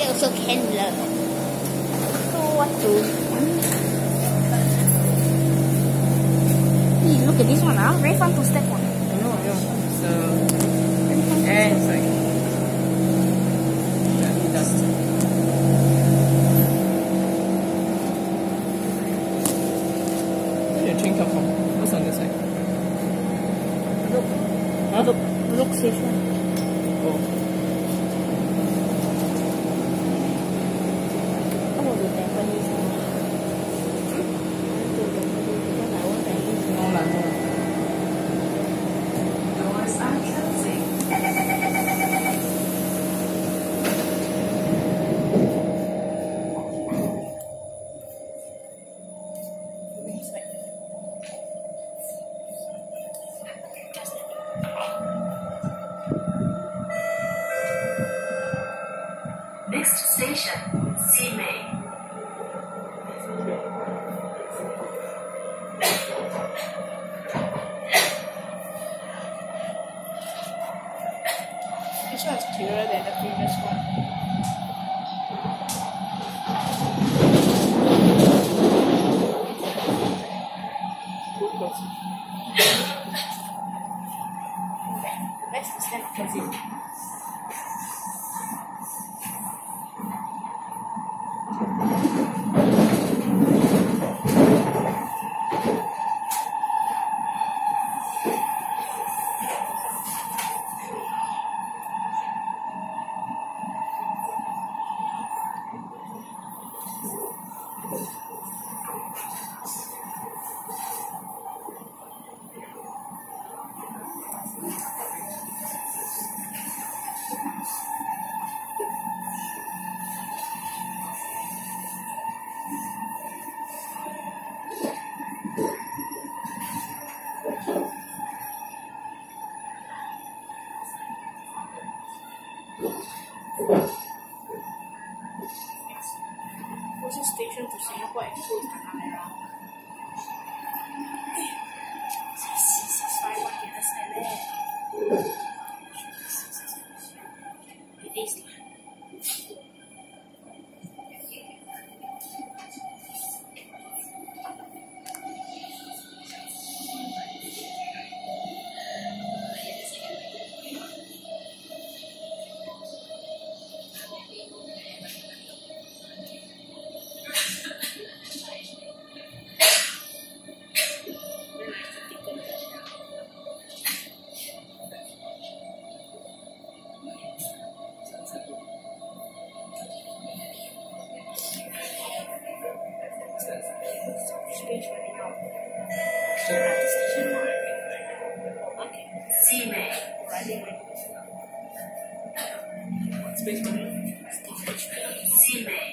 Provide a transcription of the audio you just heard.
They also can learn. So what to? Hey, look at this one, very fun to step on. I know. So, and it's like, dust. Where did the train come from? What's on this side? Look station. Oh. Không được đẹp bao nhiêu sao? Ngon lành luôn. Next station, Simei. This one's clearer than the previous one. Let's stand up. Closest station to Singapore Expo is Tanah Merah. Sorry, what can I say there? It is. Space running out. Okay. Simei. Riding with Space money. Simei.